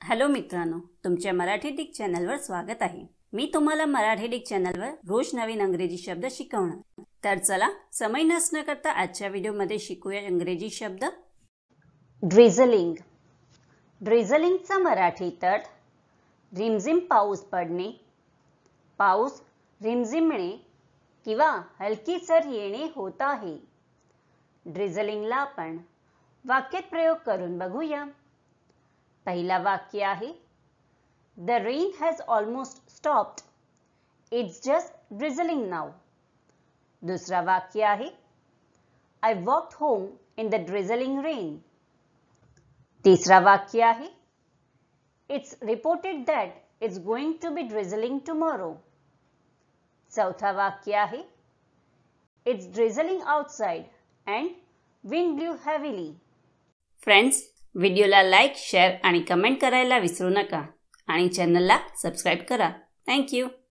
Hello मित्रांनो, तुमच्या Marathi Dick चॅनलवर स्वागत आहे। मी तुम्हाला मराठी डिक चॅनलवर रोज नवीन इंग्रजी शब्द शिकवणार। तर चला समय नष्ट न करता आजच्या व्हिडिओमध्ये शिकूया इंग्रजी शब्द। ड्रिझलिंग। ड्रिझलिंगचा मराठी अर्थ रिमझिम पाऊस पडणे, पाऊस रिमझिमणे किंवा हलकीसर येणे होत आहे। ड्रिझलिंगला आपण वाक्यात प्रयोग करून बघूया। पहिला वाक्य आहे The rain has almost stopped. It's just drizzling now. दुसरा वाक्य आहे I walked home in the drizzling rain. तिसरा वाक्य आहे It's reported that it's going to be drizzling tomorrow. चौथा वाक्य आहे It's drizzling outside and wind blew heavily. Friends, व्हिडिओला लाईक, शेअर आणि कमेंट करायला विसरू नका आणि चॅनलला सबस्क्राइब करा। Thank you.